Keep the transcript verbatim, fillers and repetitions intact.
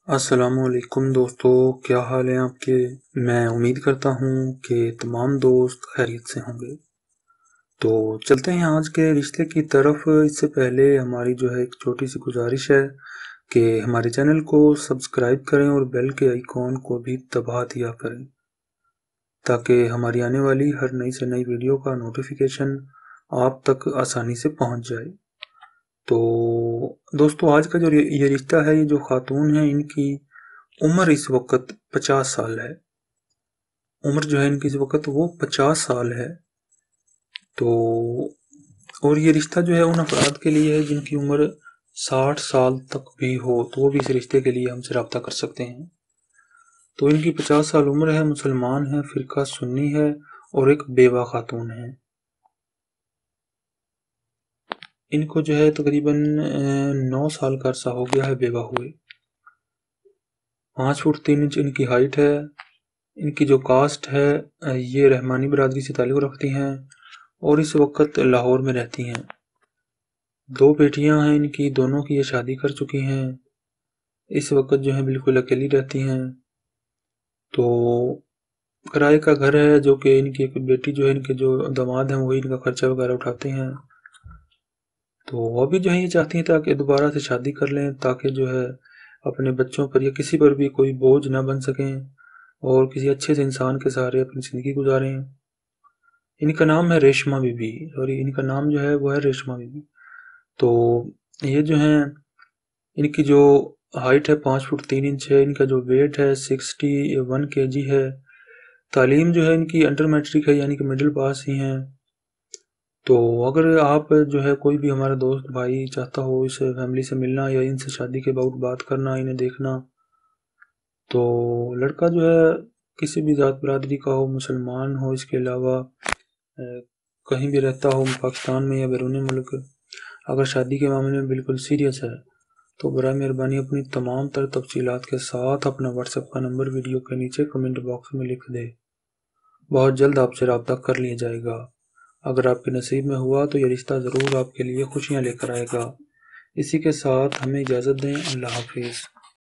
السلام علیکم دوستو، کیا حال ہیں آپ کے؟ میں امید کرتا ہوں کہ تمام دوست خیریت سے ہوں گے۔ تو چلتے ہیں آج کے رشتے کی طرف۔ اس سے پہلے ہماری جو ہے ایک چھوٹی سی گزارش ہے کہ ہمارے چینل کو سبسکرائب کریں اور بیل کے آئیکن کو بھی دبا دیا کریں تاکہ ہماری آنے والی ہر نئی سے نئی ویڈیو کا نوٹیفیکیشن آپ تک آسانی سے پہنچ جائے۔ تو دوستو، آج کا جو یہ رشتہ ہے، یہ جو خاتون ہیں، ان کی عمر اس وقت پچاس سال ہے۔ عمر جو ہے ان کی اس وقت وہ پچاس سال ہے۔ تو اور یہ رشتہ جو ہے ان افراد کے لیے ہے جن کی عمر ساٹھ سال تک بھی ہو، تو وہ بھی اس رشتے کے لیے ہم سے رابطہ کر سکتے ہیں۔ تو ان کی پچاس سال عمر ہے، مسلمان ہے، فرقہ سنی ہے اور ایک بیوہ خاتون ہے۔ ان کو جو ہے تقریباً نو سال کا عرصہ ہو گیا ہے بیوہ ہوئے۔ پانچ فٹ تین انچ ان کی ہائٹ ہے۔ ان کی جو کاسٹ ہے یہ رحمانی برادری سے تعلق رکھتی ہیں اور اس وقت لاہور میں رہتی ہیں۔ دو بیٹیاں ہیں ان کی، دونوں کی یہ شادی کر چکی ہیں۔ اس وقت جو ہے بالکل اکیلی رہتی ہیں۔ تو کرائے کا گھر ہے، جو کہ ان کی ایک بیٹی جو ہے، ان کے جو داماد ہیں وہی ان کا خرچہ وغیرہ اٹھاتے ہیں۔ تو وہ بھی جو ہے یہ چاہتی ہیں تاکہ دوبارہ سے شادی کر لیں تاکہ جو ہے اپنے بچوں پر یا کسی پر بھی کوئی بوجھ نہ بن سکیں اور کسی اچھے سے انسان کے سہارے اپنی زندگی گزاریں۔ ان کا نام ہے ریشمہ بی بی، اور ان کا نام جو ہے وہ ہے ریشمہ بی بی۔ تو یہ جو ہیں ان کی جو ہائٹ ہے پانچ فٹ تین انچ ہے، ان کا جو ویٹ ہے سکسٹی ون کے جی ہے۔ تعلیم جو ہے ان کی انڈر میٹرک ہے، یعنی کہ مڈل پاس ہی ہیں۔ تو اگر آپ جو ہے کوئی بھی ہمارا دوست بھائی چاہتا ہو اس فیملی سے ملنا یا ان سے شادی کے بعد بات کرنا، انہیں دیکھنا، تو لڑکا جو ہے کسی بھی ذات برادری کا ہو، مسلمان ہو، اس کے علاوہ کہیں بھی رہتا ہو پاکستان میں یا بیرون ملک، اگر شادی کے معاملے میں بالکل سیریس ہے تو برائے مہربانی اپنی تمام تر تفصیلات کے ساتھ اپنا واٹس ایپ کا نمبر ویڈیو کے نیچے کمنٹ باکس میں لکھ دے۔ بہت جلد آپ سے رابطہ کر لیا جائے گا۔ اگر آپ کے نصیب میں ہوا تو یہ رشتہ ضرور آپ کے لیے خوشیاں لے کر آئے گا۔ اسی کے ساتھ ہمیں اجازت دیں۔ اللہ حافظ۔